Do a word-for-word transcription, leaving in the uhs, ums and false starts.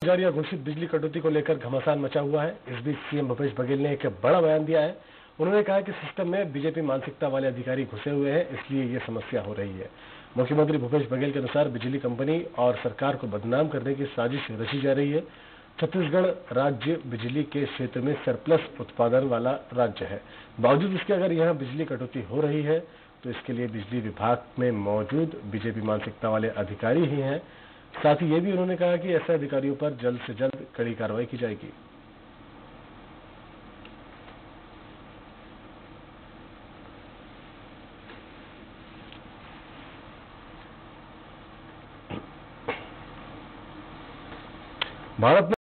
जारी घोषित बिजली कटौती को लेकर घमासान मचा हुआ है। इस बीच सीएम भूपेश बघेल ने एक बड़ा बयान दिया है। उन्होंने कहा कि सिस्टम में बीजेपी मानसिकता वाले अधिकारी घुसे हुए हैं, इसलिए ये समस्या हो रही है। मुख्यमंत्री भूपेश बघेल के अनुसार बिजली कंपनी और सरकार को बदनाम करने की साजिश रची जा रही है। छत्तीसगढ़ राज्य बिजली के क्षेत्र में सरप्लस उत्पादन वाला राज्य है। बावजूद इसके अगर यहाँ बिजली कटौती हो रही है तो इसके लिए बिजली विभाग में मौजूद बीजेपी मानसिकता वाले अधिकारी ही हैं। साथ ही ये भी उन्होंने कहा कि ऐसे अधिकारियों पर जल्द से जल्द कड़ी कार्रवाई की जाएगी। भारत में